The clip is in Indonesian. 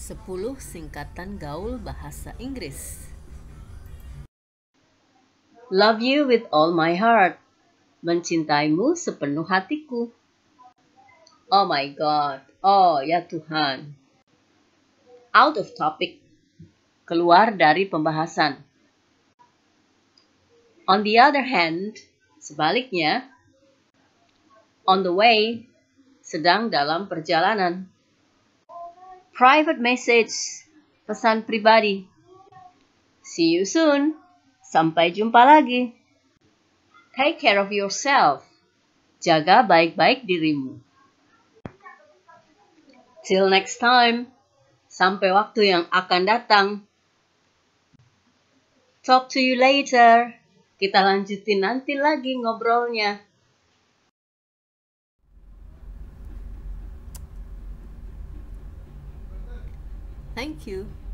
10 singkatan gaul bahasa Inggris. Love you with all my heart. Mencintaimu sepenuh hatiku. Oh my God. Oh ya Tuhan. Out of topic. Keluar dari pembahasan. On the other hand, sebaliknya, on the way, sedang dalam perjalanan. Private message, pesan pribadi. See you soon. Sampai jumpa lagi. Take care of yourself. Jaga baik-baik dirimu. Till next time. Sampai waktu yang akan datang. Talk to you later. Kita lanjutin nanti lagi ngobrolnya. Thank you.